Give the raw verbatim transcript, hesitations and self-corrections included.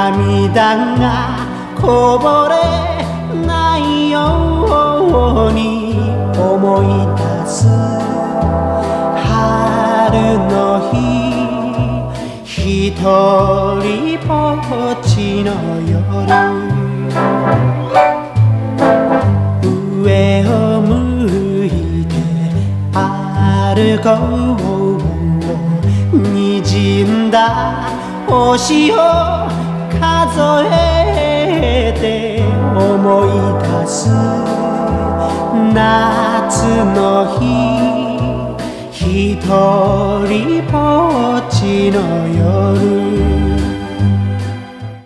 涙がこぼれないように思い出す春の日、ひとりぼっちの夜、上を向いて歩こう、にじんだ星を数えて思い出す夏の日、ひとりぼっちの夜。